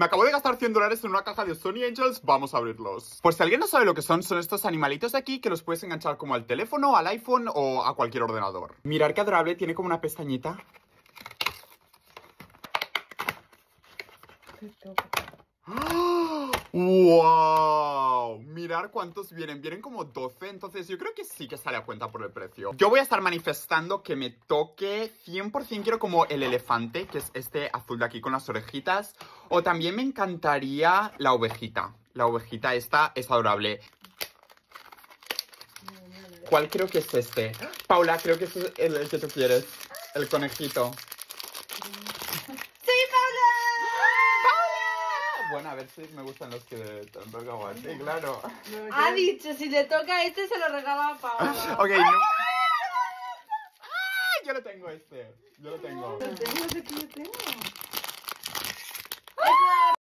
Me acabo de gastar $100 en una caja de Sony Angels, vamos a abrirlos. Por si alguien no sabe lo que son estos animalitos de aquí que los puedes enganchar como al teléfono, al iPhone o a cualquier ordenador. Mirad qué adorable, tiene como una pestañita. ¡Wow! Mirad cuántos vienen. Vienen como 12, entonces yo creo que sí que sale a cuenta por el precio. Yo voy a estar manifestando que me toque 100%. Quiero como el elefante, que es este azul de aquí con las orejitas. O también me encantaría la ovejita. La ovejita esta es adorable. ¿Cuál creo que es este? Paula, creo que este es el que tú quieres. El conejito. Bueno, a ver si me gustan los que te han tocado a ti, claro. Ha dicho, si le toca este, se lo regala a Paola. Ok, no. ¡Ah! Yo lo tengo este. Yo lo tengo. Lo tengo, sé que lo tengo.